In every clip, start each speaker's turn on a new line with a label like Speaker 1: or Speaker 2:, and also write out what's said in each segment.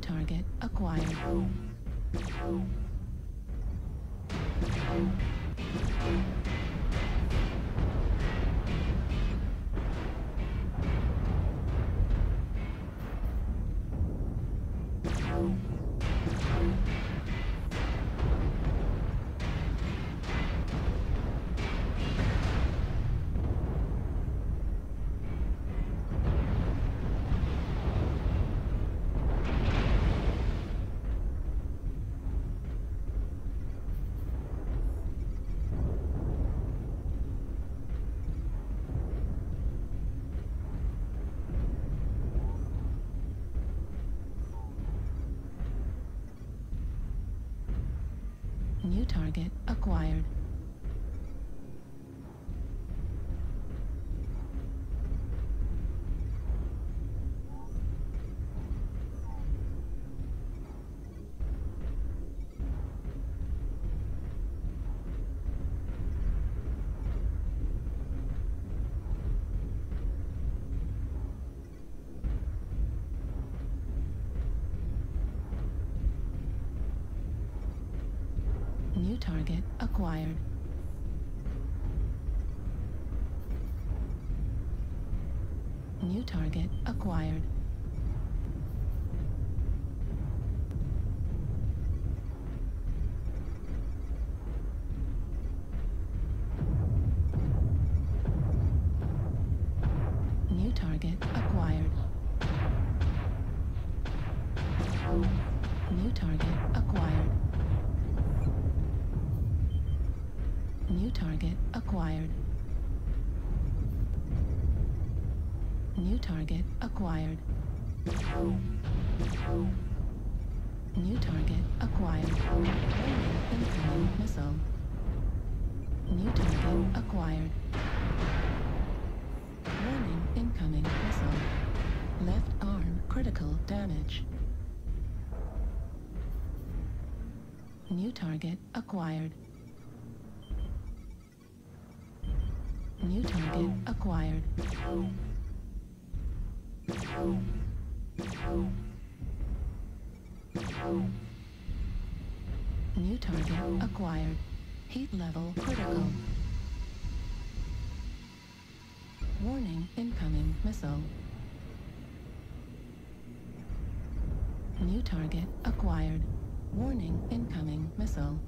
Speaker 1: target acquired. New target acquired. New target acquired. New target acquired. New target acquired. New target acquired. New target acquired. New target acquired. New target acquired. Incoming missile. New target acquired. Warning, incoming missile. Left arm critical damage. New target acquired. New target acquired. New target acquired. Heat level critical. Warning, incoming missile. New target acquired. Warning, incoming missile.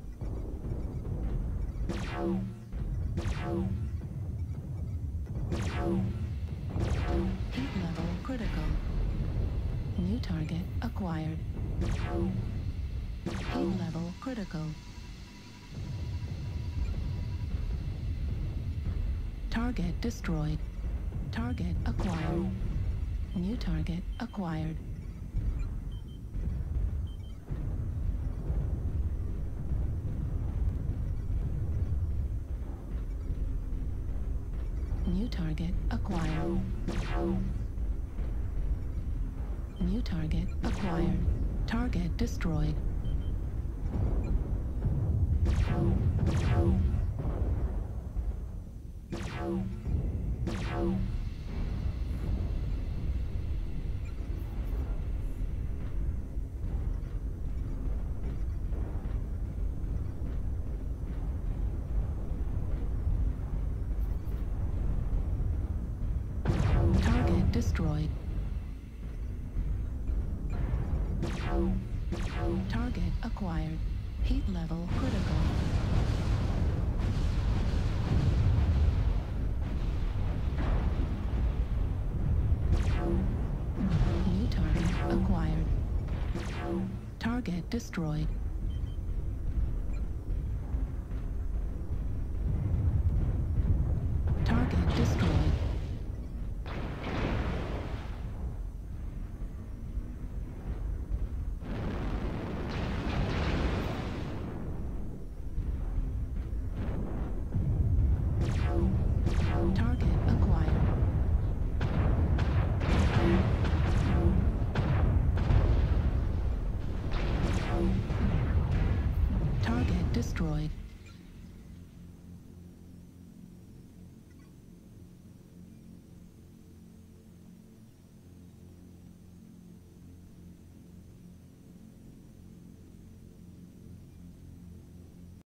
Speaker 1: Heat level critical. New target acquired. Heat level critical. Target destroyed. Target acquired. New target acquired. New target acquired. New target acquired. Target destroyed. Target destroyed. Target acquired. Heat level critical. New target acquired. Target destroyed. Target destroyed. Target acquired. Target destroyed.